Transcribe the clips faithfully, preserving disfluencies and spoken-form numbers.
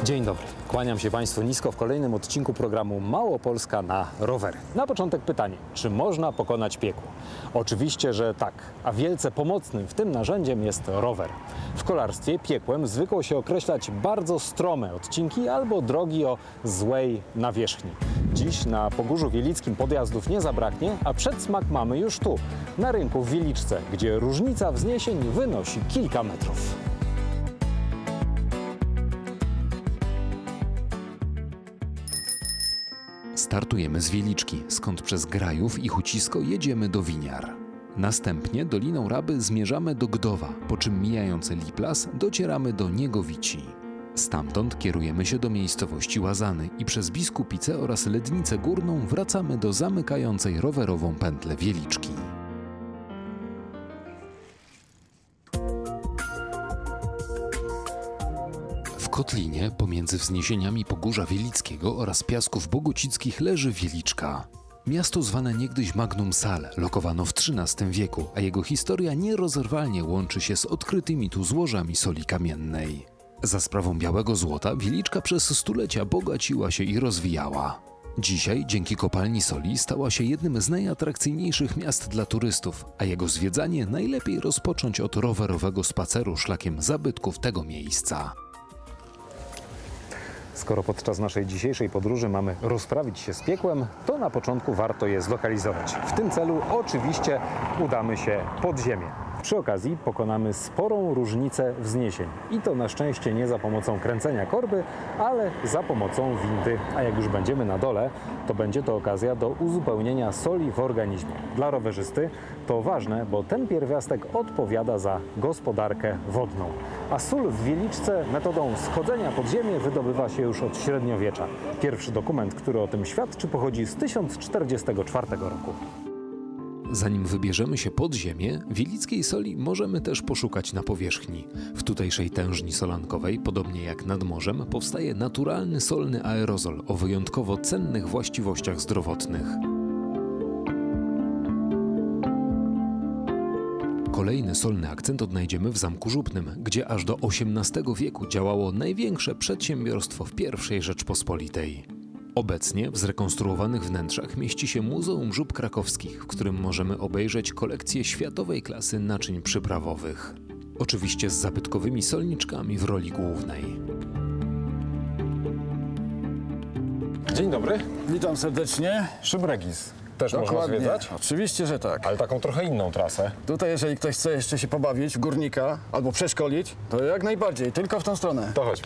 Dzień dobry, kłaniam się Państwu nisko w kolejnym odcinku programu Małopolska na rowery. Na początek pytanie, czy można pokonać piekło? Oczywiście, że tak, a wielce pomocnym w tym narzędziem jest rower. W kolarstwie piekłem zwykło się określać bardzo strome odcinki albo drogi o złej nawierzchni. Dziś na Pogórzu Wielickim podjazdów nie zabraknie, a przedsmak mamy już tu, na rynku w Wieliczce, gdzie różnica wzniesień wynosi kilka metrów. Startujemy z Wieliczki, skąd przez Grajów i Hucisko jedziemy do Winiar. Następnie doliną Raby zmierzamy do Gdowa, po czym mijając Liplas docieramy do Niegowici. Stamtąd kierujemy się do miejscowości Łazany i przez Biskupice oraz Lednicę Górną wracamy do zamykającej rowerową pętlę Wieliczki. W kotlinie pomiędzy wzniesieniami Pogórza Wielickiego oraz Piasków Bogocickich leży Wieliczka. Miasto zwane niegdyś Magnum Sal lokowano w trzynastym wieku, a jego historia nierozerwalnie łączy się z odkrytymi tu złożami soli kamiennej. Za sprawą białego złota Wieliczka przez stulecia bogaciła się i rozwijała. Dzisiaj dzięki kopalni soli stała się jednym z najatrakcyjniejszych miast dla turystów, a jego zwiedzanie najlepiej rozpocząć od rowerowego spaceru szlakiem zabytków tego miejsca. Skoro podczas naszej dzisiejszej podróży mamy rozprawić się z piekłem, to na początku warto je zlokalizować. W tym celu oczywiście udamy się pod ziemię. Przy okazji pokonamy sporą różnicę wzniesień. I to na szczęście nie za pomocą kręcenia korby, ale za pomocą windy. A jak już będziemy na dole, to będzie to okazja do uzupełnienia soli w organizmie. Dla rowerzysty to ważne, bo ten pierwiastek odpowiada za gospodarkę wodną. A sól w Wieliczce metodą schodzenia pod ziemię wydobywa się już od średniowiecza. Pierwszy dokument, który o tym świadczy, pochodzi z tysiąc czterdziestego czwartego roku. Zanim wybierzemy się pod ziemię, wielickiej soli możemy też poszukać na powierzchni. W tutejszej tężni solankowej, podobnie jak nad morzem, powstaje naturalny solny aerozol o wyjątkowo cennych właściwościach zdrowotnych. Kolejny solny akcent odnajdziemy w Zamku Żupnym, gdzie aż do osiemnastego wieku działało największe przedsiębiorstwo w pierwszej Rzeczpospolitej. Obecnie w zrekonstruowanych wnętrzach mieści się Muzeum Żub Krakowskich, w którym możemy obejrzeć kolekcję światowej klasy naczyń przyprawowych. Oczywiście z zabytkowymi solniczkami w roli głównej. Dzień dobry. Witam serdecznie. Szybregis też Dokładnie. można zwiedzać? Oczywiście, że tak. Ale taką trochę inną trasę. Tutaj jeżeli ktoś chce jeszcze się pobawić w górnika albo przeszkolić, to jak najbardziej, tylko w tą stronę. To chodźmy.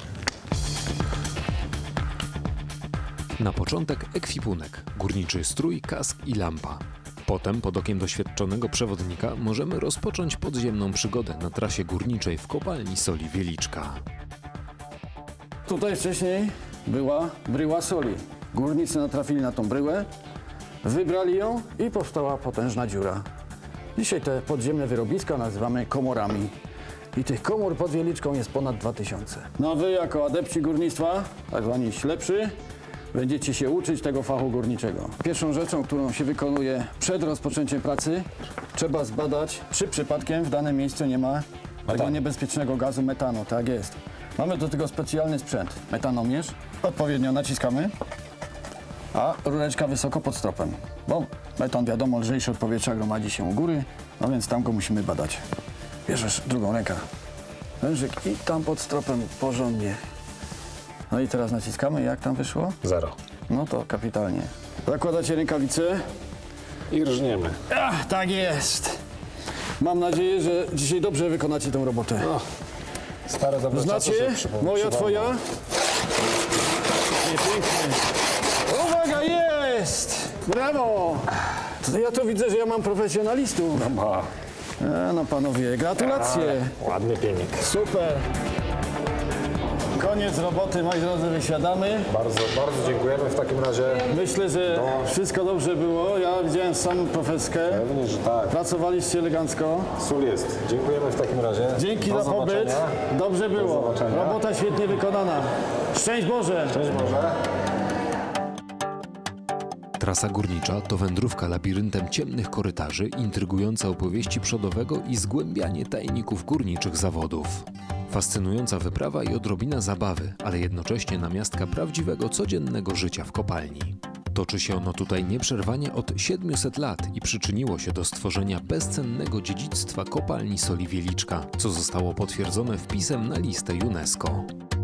Na początek ekwipunek, górniczy strój, kask i lampa. Potem pod okiem doświadczonego przewodnika możemy rozpocząć podziemną przygodę na trasie górniczej w kopalni soli Wieliczka. Tutaj wcześniej była bryła soli. Górnicy natrafili na tą bryłę, wybrali ją i powstała potężna dziura. Dzisiaj te podziemne wyrobiska nazywamy komorami. I tych komór pod Wieliczką jest ponad dwa tysiące. No a wy jako adepci górnictwa, tak zwani ślepszy, będziecie się uczyć tego fachu górniczego. Pierwszą rzeczą, którą się wykonuje przed rozpoczęciem pracy, trzeba zbadać, czy przypadkiem w danym miejscu nie ma tego niebezpiecznego gazu metanu. Tak jest. Mamy do tego specjalny sprzęt. Metanomierz. Odpowiednio naciskamy, a rureczka wysoko pod stropem. Bo metan, wiadomo, lżejszy od powietrza, gromadzi się u góry, no więc tam go musimy badać. Bierzesz drugą rękę, wężyk i tam pod stropem porządnie. No i teraz naciskamy. Jak tam wyszło? Zero. No to kapitalnie. Zakładacie rękawice. I rżniemy. Ach, tak jest. Mam nadzieję, że dzisiaj dobrze wykonacie tę robotę. No, stare dobre Znacie? czasy, Moja, twoja? Pięknie. Uwaga, jest! Brawo! To ja to widzę, że ja mam profesjonalistów. No, ma. E, no panowie, gratulacje. A, ładny pienik. Super. Koniec roboty, moi drodzy, wysiadamy. Bardzo, bardzo dziękujemy w takim razie. Myślę, że No. wszystko dobrze było. Ja widziałem samą profeskę. Pewnie, że tak. Pracowaliście elegancko. Sól jest. Dziękujemy w takim razie. Dzięki Do za pobyt. zobaczenia. Dobrze było. zobaczenia. Robota świetnie wykonana. Szczęść Boże. Cześć Boże. Trasa górnicza to wędrówka labiryntem ciemnych korytarzy, intrygujące opowieści przodowego i zgłębianie tajników górniczych zawodów. Fascynująca wyprawa i odrobina zabawy, ale jednocześnie namiastka prawdziwego, codziennego życia w kopalni. Toczy się ono tutaj nieprzerwanie od siedmiuset lat i przyczyniło się do stworzenia bezcennego dziedzictwa kopalni soli Wieliczka, co zostało potwierdzone wpisem na listę UNESCO.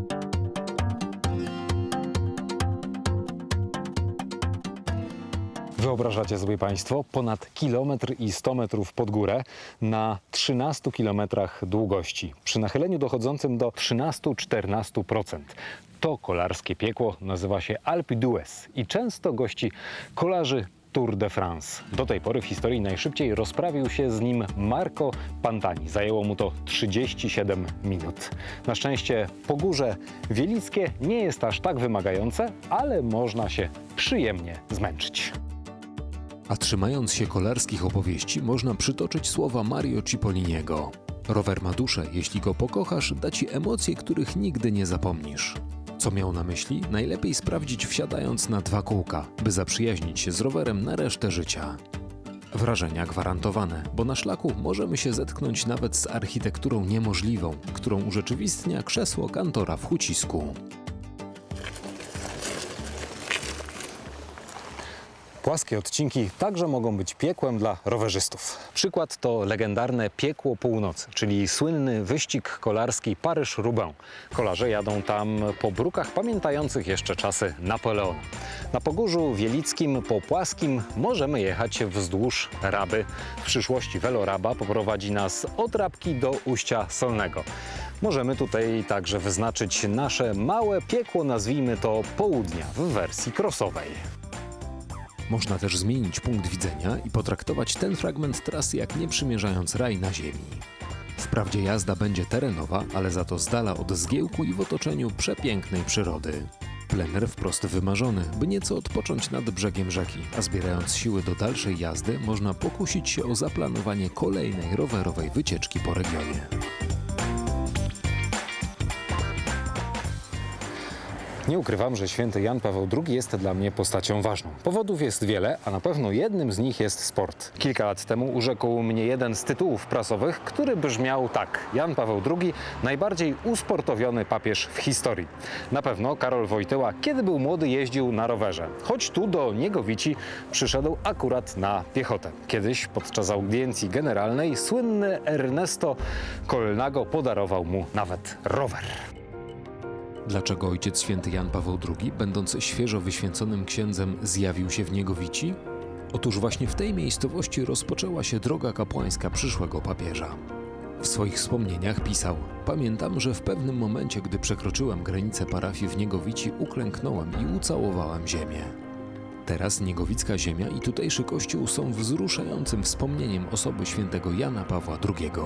Wyobrażacie sobie Państwo ponad kilometr i sto metrów pod górę na trzynastu kilometrach długości, przy nachyleniu dochodzącym do trzynastu do czternastu procent. To kolarskie piekło nazywa się Alpe d'Huez i często gości kolarzy Tour de France. Do tej pory w historii najszybciej rozprawił się z nim Marco Pantani. Zajęło mu to trzydzieści siedem minut. Na szczęście Pogórze Wielickie nie jest aż tak wymagające, ale można się przyjemnie zmęczyć. A trzymając się kolarskich opowieści, można przytoczyć słowa Mario Cipolliniego. Rower ma duszę, jeśli go pokochasz, da ci emocje, których nigdy nie zapomnisz. Co miał na myśli? Najlepiej sprawdzić wsiadając na dwa kółka, by zaprzyjaźnić się z rowerem na resztę życia. Wrażenia gwarantowane, bo na szlaku możemy się zetknąć nawet z architekturą niemożliwą, którą urzeczywistnia krzesło kantora w Hucisku. Płaskie odcinki także mogą być piekłem dla rowerzystów. Przykład to legendarne Piekło Północy, czyli słynny wyścig kolarski Paryż-Roubaix. Kolarze jadą tam po brukach pamiętających jeszcze czasy Napoleona. Na Pogórzu Wielickim po płaskim możemy jechać wzdłuż Raby. W przyszłości Veloraba poprowadzi nas od Rabki do Ujścia Solnego. Możemy tutaj także wyznaczyć nasze małe piekło, nazwijmy to Południa, w wersji crossowej. Można też zmienić punkt widzenia i potraktować ten fragment trasy jak nie przymierzając raj na ziemi. Wprawdzie jazda będzie terenowa, ale za to z dala od zgiełku i w otoczeniu przepięknej przyrody. Plener wprost wymarzony, by nieco odpocząć nad brzegiem rzeki, a zbierając siły do dalszej jazdy można pokusić się o zaplanowanie kolejnej rowerowej wycieczki po regionie. Nie ukrywam, że święty Jan Paweł drugi jest dla mnie postacią ważną. Powodów jest wiele, a na pewno jednym z nich jest sport. Kilka lat temu urzekł mnie jeden z tytułów prasowych, który brzmiał tak: Jan Paweł drugi, najbardziej usportowiony papież w historii. Na pewno Karol Wojtyła, kiedy był młody, jeździł na rowerze. Choć tu do Niegowici przyszedł akurat na piechotę. Kiedyś podczas audiencji generalnej słynny Ernesto Colnago podarował mu nawet rower. Dlaczego ojciec święty Jan Paweł drugi, będąc świeżo wyświęconym księdzem, zjawił się w Niegowici? Otóż właśnie w tej miejscowości rozpoczęła się droga kapłańska przyszłego papieża. W swoich wspomnieniach pisał: pamiętam, że w pewnym momencie, gdy przekroczyłem granicę parafii w Niegowici, uklęknąłem i ucałowałem ziemię. Teraz niegowicka ziemia i tutejszy kościół są wzruszającym wspomnieniem osoby świętego Jana Pawła drugiego.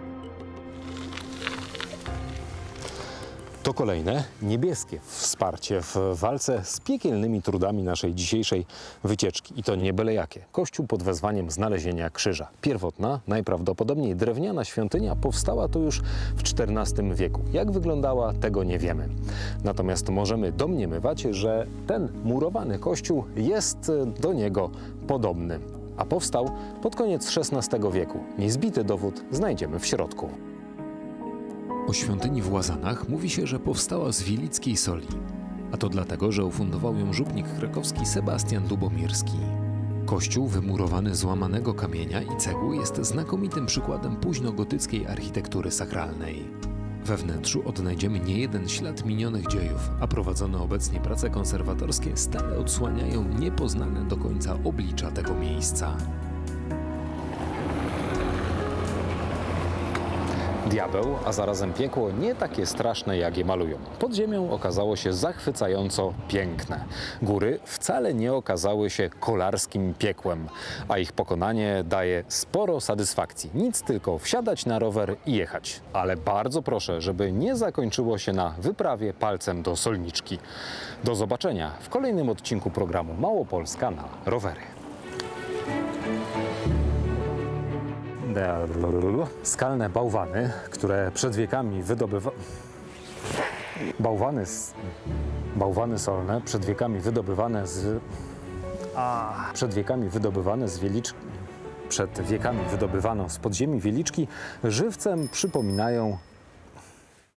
To kolejne niebieskie wsparcie w walce z piekielnymi trudami naszej dzisiejszej wycieczki. I to nie byle jakie. Kościół pod wezwaniem znalezienia krzyża. Pierwotna, najprawdopodobniej drewniana świątynia powstała tu już w czternastym wieku. Jak wyglądała, tego nie wiemy. Natomiast możemy domniemywać, że ten murowany kościół jest do niego podobny. A powstał pod koniec szesnastego wieku. Niezbity dowód znajdziemy w środku. O świątyni w Łazanach mówi się, że powstała z wielickiej soli, a to dlatego, że ufundował ją żupnik krakowski Sebastian Lubomirski. Kościół wymurowany z łamanego kamienia i cegły jest znakomitym przykładem późnogotyckiej architektury sakralnej. We wnętrzu odnajdziemy niejeden ślad minionych dziejów, a prowadzone obecnie prace konserwatorskie stale odsłaniają niepoznane do końca oblicza tego miejsca. Diabeł, a zarazem piekło nie takie straszne, jak je malują. Pod ziemią okazało się zachwycająco piękne. Góry wcale nie okazały się kolarskim piekłem, a ich pokonanie daje sporo satysfakcji. Nic, tylko wsiadać na rower i jechać. Ale bardzo proszę, żeby nie zakończyło się na wyprawie palcem do Solniczki. Do zobaczenia w kolejnym odcinku programu Małopolska na rowery. Skalne bałwany, które przed wiekami wydobywa... Bałwany, s... bałwany solne, przed wiekami wydobywane z... A... Przed wiekami wydobywane z Wieliczki... Przed wiekami wydobywano z podziemi Wieliczki, żywcem przypominają